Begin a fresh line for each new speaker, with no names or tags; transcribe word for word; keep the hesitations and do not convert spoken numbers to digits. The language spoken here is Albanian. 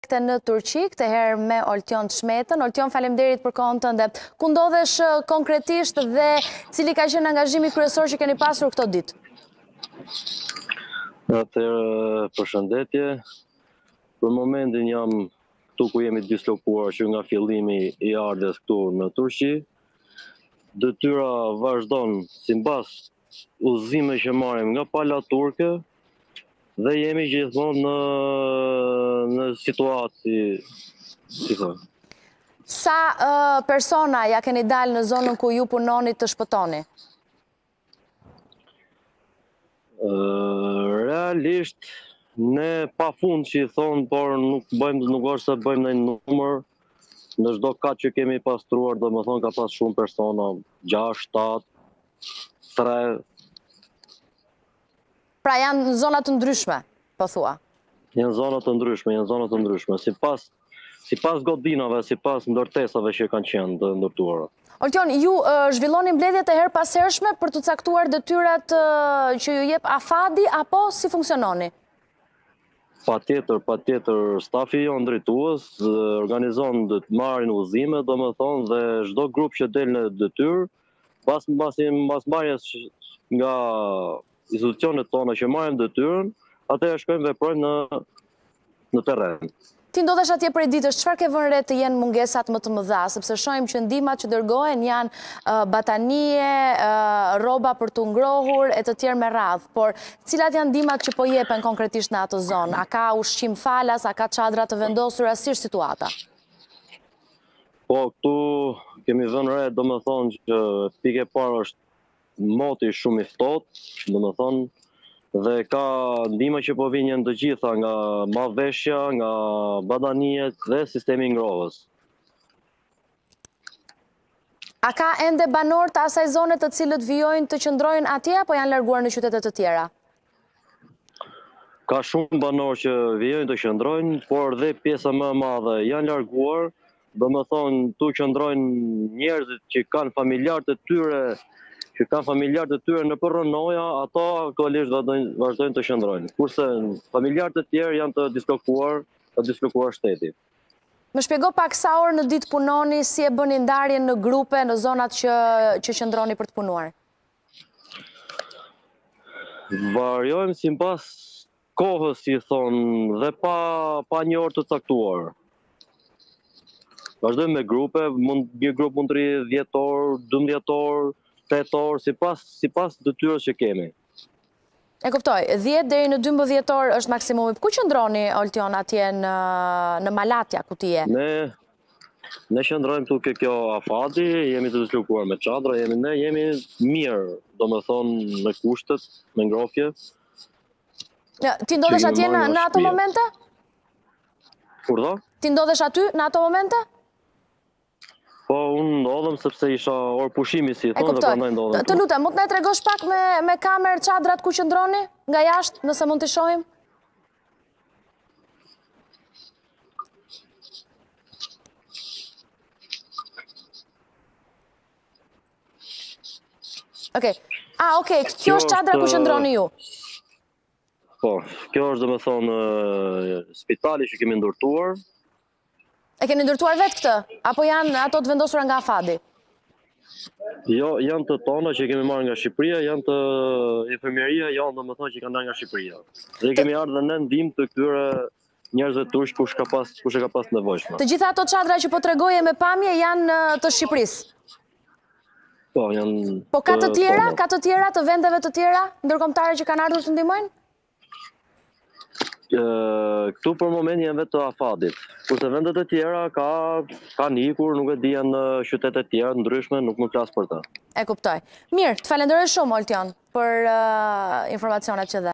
direkte në Turqi, këtë herë me Oltion Shmetën. Oltion, faleminderit për kohën tënde. Ku ndodhesh konkretisht dhe cili ka qenë angazhimi kryesor që keni pasur këto ditë?
Atëherë, përshëndetje. Për momentin jam këtu ku jemi dislokuar që nga fillimi i ardhes këtu në Turqi. Detyra vazhdon sipas udhëzimeve që marrim nga pala turke dhe jemi gjithmonë në në situatë si thonë.
Sa uh, persona ja keni dalë në zonën ku ju punoni të shpëtoni?
Uh, realisht ne pa fund që i thonë, por nuk bëjmë, nuk është se bëjmë në numër. Në çdo kat që kemi pastruar, do më thonë ka pas shumë persona, gjashtë, shtatë, tre.
Pra janë në zona të ndryshme, po thua?
Janë zona të ndryshme, janë zona të ndryshme. Sipas sipas godinave, sipas ndërtesave që kanë qenë të ndërtuara.
Oltion, ju uh, zhvilloni mbledhjet e her pashershme për të caktuar detyrat uh, që ju jep afadi, apo si funksiononi?
Pa tjetër, pa tjetër, stafi jo drejtues organizon të marrin udhëzime, do më thonë, dhe çdo grup që del në detyrë, pas mbas marrjes nga institucionet tona që marrin detyrën, atëherë shkojmë veprojmë në në terren.
Ti ndodhesh atje prej ditësh, çfarë ke vënë re të jenë mungesat më të mëdha, sepse shohim që ndihmat që dërgohen janë uh, batanie, uh, rroba për të ngrohur e të tjerë me radhë, por cilat janë ndihmat që po jepen konkretisht në atë zonë? A ka ushqim falas, a ka çadra të vendosura, si është situata?
Po, këtu kemi vënë re, domethënë që pikë e parë është moti shumë i ftohtë, domethënë, dhe ka ndihma që po vijnë të gjitha nga marrëveshja, nga badaniet dhe sistemi ngrohës.
A ka ende banor të asaj zone të cilët vijojnë të qëndrojnë atje, apo janë larguar në qytete të tjera?
Ka shumë banor që vijojnë të qëndrojnë, por dhe pjesa më e madhe janë larguar, do më thonë tu qëndrojnë njerëzit që kanë familjarët e tyre që kanë familjarët e tyre në përrënoja, ato aktualisht vazhdojnë të qëndrojnë. Kurse familjarët e tjerë janë të dislokuar, të dislokuar shteti.
Më shpjego pak sa orë në ditë punoni, si e bëni ndarjen në grupe, në zonat që, që qëndroni për të punuar?
Variojmë sipas kohës, si thonë, dhe pa, pa një orë të caktuar. Vazhdojmë me grupe, mund, një grup mund të rri dhjetë orë, dymdhjetë orë, tetë orë, sipas sipas detyrës që kemi.
E kuptoj, dhjetë deri në dymbëdhjetë orë është maksimumi. Ku qëndroni, Oltion, atje në, në Malatja, ku ti je?
Ne, ne qëndrojmë tu ke kjo afadi, jemi të dislokuar me çadra, jemi ne jemi mirë, domethënë në kushtet, me ngrohje.
Ja, ti ndodhesh atje në, në ato momente?
Kur do?
Ti ndodhesh aty në ato momente?
Po, unë ndodhem sepse isha orë pushimi, si thonë, dhe prandaj ndodhem.
Të lutem, mund të na tregosh pak me, me kamerë çadrat ku qëndroni, nga jashtë, nëse mund të shohim? Okej. Ah, okej, kjo është çadra ku qëndroni ju.
Po, kjo është, domethënë, spitali që kemi ndërtuar.
E keni ndërtuar vetë këtë? Apo janë ato të vendosura nga afadi?
Jo, janë të tona që kemi marrë nga Shqipëria, janë të infermieria, janë domethënë që kanë ndarë nga Shqipëria. Dhe kemi ardhur në ndihmë të këtyre njerëzve turq kush ka pas kush e ka pas nevojshme.
Të gjitha ato çadra që po tregoje me pamje janë të Shqipërisë.
Po, janë.
Po ka të tjera, ka të tjera të vendeve të tjera ndërkombëtare që kanë ardhur të ndihmojnë?
Këtu për moment janë vetë të afadit. Kurse vendet e tjera ka kanë ikur, nuk e di janë në qytete të tjera ndryshme, nuk më flas për ta.
E kuptoj. Mirë, të falenderoj shumë Oltion për uh, informacionet që dhe.